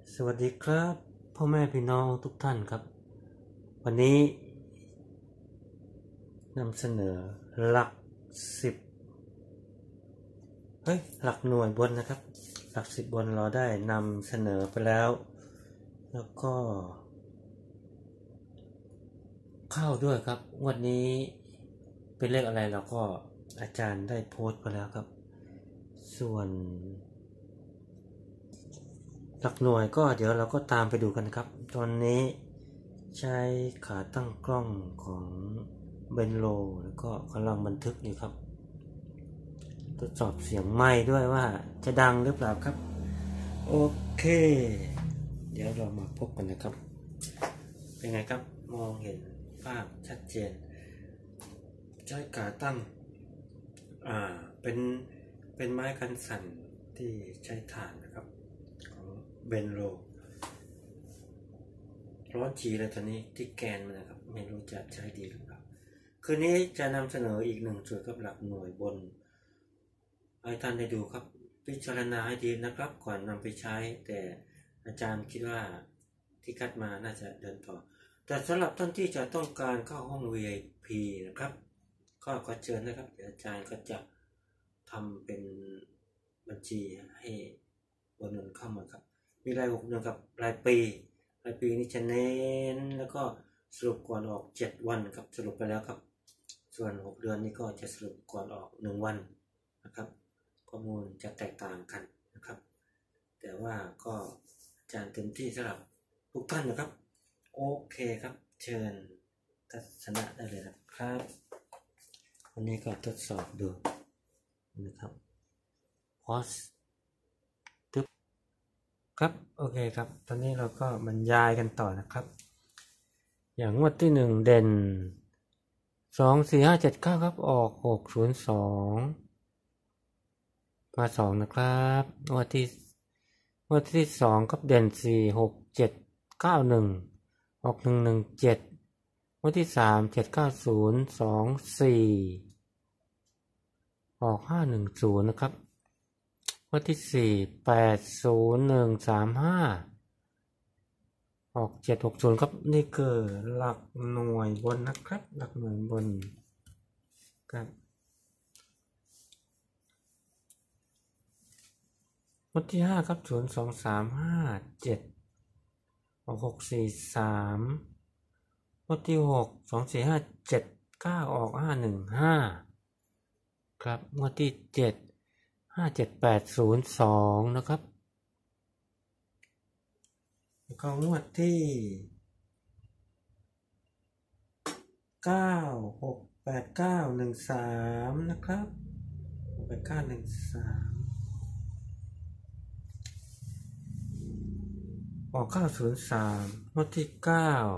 สวัสดีครับพ่อแม่พี่น้องทุกท่านครับวันนี้นำเสนอหลักสิบหลักหน่วยบนนะครับหลักสิบบนเราได้นำเสนอไปแล้วก็เข้าด้วยครับวันนี้เป็นเลขอะไรเราก็อาจารย์ได้โพสต์ไปแล้วครับส่วนหลักหน่วยก็เดี๋ยวเราก็ตามไปดูกันครับตอนนี้ใช้ขาตั้งกล้องของเบนโลแล้วก็กำลังบันทึกอยู่ครับทดสอบเสียงไมค์ด้วยว่าจะดังหรือเปล่าครับโอเคเดี๋ยวเรามาพบกันนะครับเป็นไงครับมองเห็นภาพชัดเจนใช้ขาตั้งเป็นไม้กันสั่นที่ใช้ถ่านนะครับของเบนโลร้อนจีเลยตอนนี้ที่แกนมันนะครับไม่รู้จะใช้ดีหรือเปล่าคืนนี้จะนำเสนออีกหนึ่งจุดกับหลักหน่วยบนให้ท่านได้ดูครับพิจารณาให้ดีนะครับก่อนนำไปใช้แต่อาจารย์คิดว่าที่คัดมาน่าจะเดินต่อแต่สำหรับท่านที่จะต้องการเข้าห้อง VIP นะครับก็ขอเชิญนะครับเดี๋ยวอาจารย์ก็จะทำเป็นบัญชีให้โอนเงินเข้ามาครับมีราย6 เดือนกับรายปีนี้จะเน้นแล้วก็สรุปก่อนออก7 วันครับสรุปไปแล้วครับส่วน6 เดือนนี้ก็จะสรุปก่อนออก1 วันนะครับข้อมูลจะแตกต่างกันนะครับแต่ว่าก็อาจารย์เต็มที่สำหรับทุกท่านนะครับโอเคครับเชิญทัศนะได้เลยนะครับวันนี้ก็ทดสอบดูนะครับพอสครับโอเคครับตอนนี้เราก็บรรยายกันต่อนะครับอย่างงวดที่1เด่น2 4 5 7 9ครับออก6 0 2มา2นะครับงวดที่2ครับเด่น4 6 7 9 1ออก1 1 7งวดที่3 7 9 0 2 4ออก5 1 0นะครับงวดที่4 8 0 1 3 5ออก7 6 0ครับนี่คือหลักหน่วยบนนะครับหลักหน่วยบนครับงวดที่5ครับ0 2 3 5 7ออก6 4 3งวดที่6 2 4 5 7 9ออก5 1 5ครับงวดที่7 5 7 8 0 2นะครับแล้วก็งวดที่9 6 8 9 1 3นะครับ6 8 9 1 3ออก903งวดที่9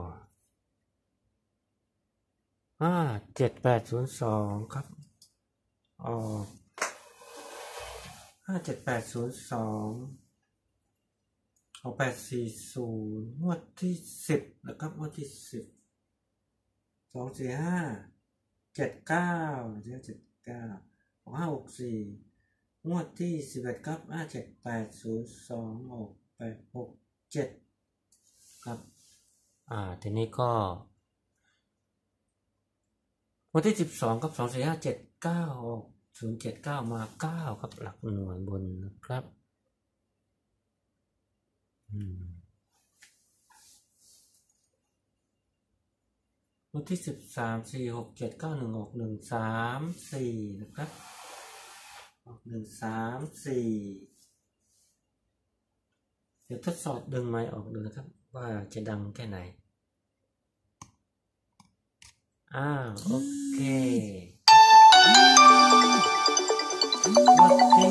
5 7 8 0 2ครับออก5 7 8 0 2ออก8 4 0งวดที่10นะครับงวดที่10 2 4 5 7 9 7 9ออก5 6 4งวดที่11ครับ5 7 8 0 2ออก8 6 7ครับทีนี้ก็วันที่12ครับ2 4 5 7 9ออก0 7 9มา9ครับหลักหน่วยบนนะครับวันที่13 4 6 7 9 1ออก1 3 4นะครับออก1 3 4เดี๋ยวทดสอบดึงไมค์ออกดูนะครับว่าจะดังแค่ไหนโอเควัดที่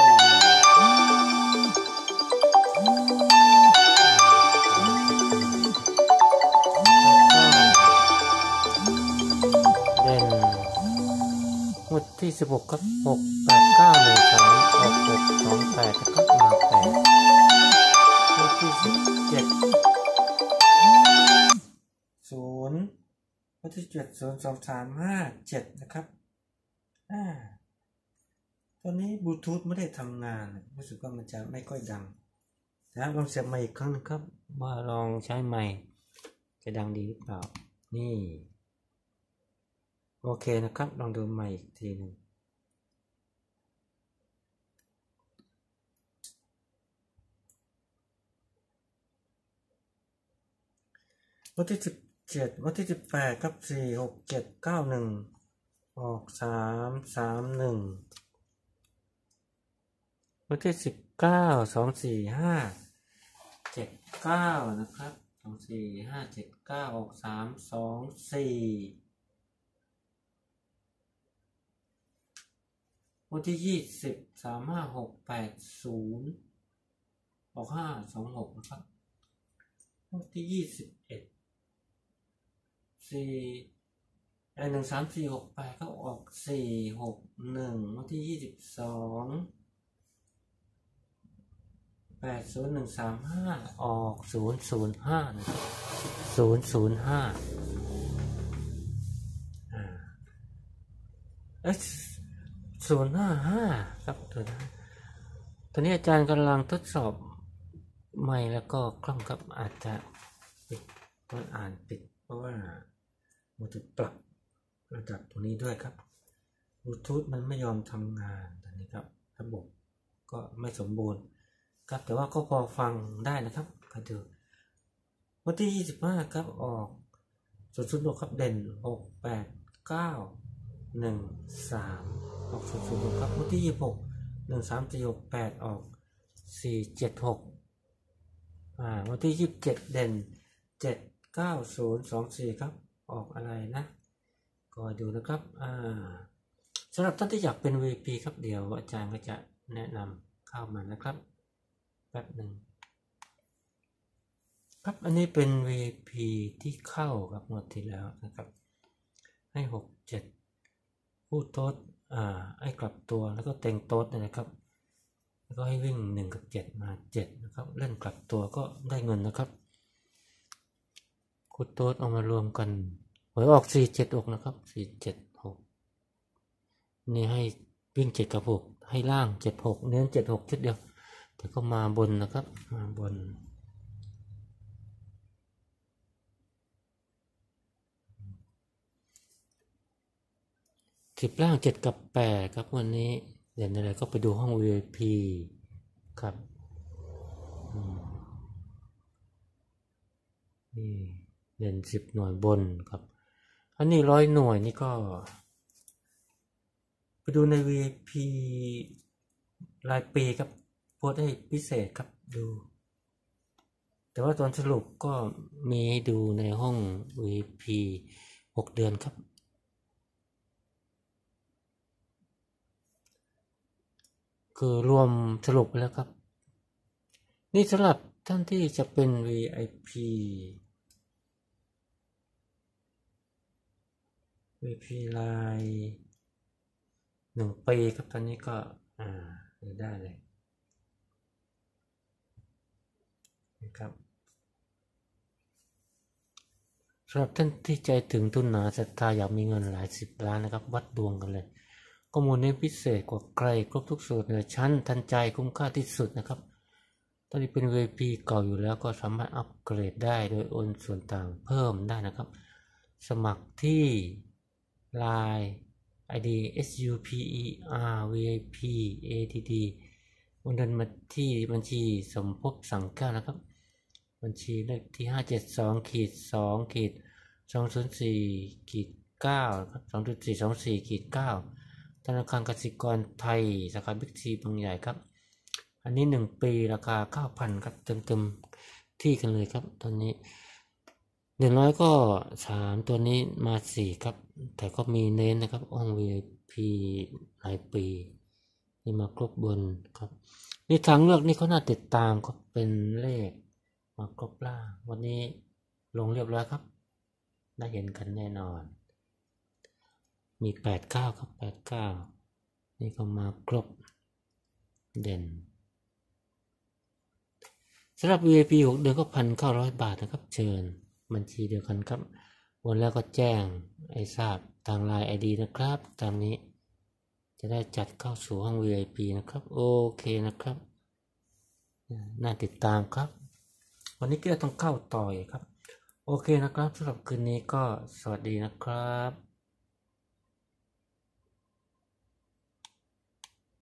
เด่นงวดที่16ครับ6 8 9 1 3ออก6 2 8นะครับมา8งวดที่17 0วันที่7 0 2 3 5 7นะครับตอนนี้บลูทูธไม่ได้ทำงานรู้สึกว่ามันจะไม่ค่อยดังแล้วลองเสียบใหม่อีกครั้งนึงครับว่าลองใช้ใหม่จะดังดีหรือเปล่านี่โอเคนะครับลองดูใหม่อีกทีหนึ่งวันที่17วันที่18ครับ4 6 7 9 1ออก3 3 1วันที่19 2 4 5 7 9นะครับ2 4 5 7 9ออก3 2 4วันที่20 3 5 6 8 0ออก5 2 6นะครับวันที่21 1 3 4 6 8ก็ออก4 6 1วันที่22 80135ออก005นะครับ005055ครับตอนนี้อาจารย์กำลังทดสอบไมค์แล้วก็กล้องครับอาจจะปิดมันอ่านปิดเพราะว่ามันจะปรับระดับตรงนี้ด้วยครับบลูทูธมันไม่ยอมทำงานตอนนี้ครับระบบก็ไม่สมบูรณ์ครับแต่ว่าก็พอฟังได้นะครับก็ดูวันที่25ครับออก006ครับเด่น6 8 9 1 3ออก006ครับวันที่26 1 3 4 6 8ออก4 7 6วันที่27เด่น7 9 0 2 4ครับออกอะไรนะก็ดูนะครับสำหรับท่านที่อยากเป็น VP ครับเดี๋ยวอาจารย์ก็จะแนะนำเข้ามานะครับแป๊บหนึ่งครับอันนี้เป็น VP ที่เข้ากับงวดที่แล้วนะครับให้6 7คู่โต๊ดให้กลับตัวแล้วก็เต็งโต๊ดนะครับแล้วก็ให้วิ่ง1กับ7มา7นะครับเล่นกลับตัวก็ได้เงินนะครับคู่โต๊ดเอามารวมกันหวยออก4 7 6นะครับ4 7 6นี่ให้วิ่ง7กับ6ให้ล่าง7 6เน้น7 6ชุดเดียวแต่ก็มาบนนะครับมาบน10ล่าง7กับ8ครับวันนี้เด่นอะไรก็ไปดูห้อง VIP ครับนี่เด่น10หน่วยบนครับอันนี้100หน่วยนี่ก็ไปดูใน VIP รายปีครับโพสให้พิเศษครับดูแต่ว่าตอนสรุปก็มีให้ดูในห้อง VIP 6 เดือนครับคือรวมสรุปแล้วครับนี่สำหรับท่านที่จะเป็น VIPราย1 ปีครับตอนนี้ก็ได้เลยนะครับสำหรับท่านที่ใจถึงทุนหนาศรัทธาอยากมีเงินหลาย10 ล้านนะครับวัดดวงกันเลยข้อมูลนี้พิเศษกว่าใครครบทุกสูตรเหนือชั้นทันใจคุ้มค่าที่สุดนะครับตอนนี้เป็น VIP เก่าอยู่แล้วก็สามารถอัปเกรดได้โดยโอนส่วนต่างเพิ่มได้นะครับสมัครที่ Line ID SUPERVIPADD โอนเงินมาที่บัญชีสมภพสังแก้วนะครับบัญชีเลขที่572-2-204-9ครับ2.424-9ธนาคารกสิกรไทยสาขาบิ๊กซีบางใหญ่ครับอันนี้1 ปีราคา 9,000 ครับเต็มที่กันเลยครับตอนนี้100ก็3ตัวนี้มา4ครับแต่ก็มีเน้นนะครับห้อง VIP หลายปีนี่มาครบบนครับนี่ทางเลือกนี่เขาน่าติดตามก็เป็นเลขมาครบล่างวันนี้ลงเรียบร้อยครับได้เห็นกันแน่นอนมี89ครับ89นี่ก็มาครบเด่นสำหรับ VIP 6 เดือนก็ 1,900 บาทนะครับเชิญบัญชีเดียวกันครับวันแล้วก็แจ้งให้ทราบทาง Line ID นะครับตามนี้จะได้จัดเข้าสู่ห้อง VIP นะครับโอเคนะครับน่าติดตามครับวันนี้ก็ต้องเข้าต่อยครับโอเคนะครับสำหรับคืนนี้ก็สวัสดีนะครับ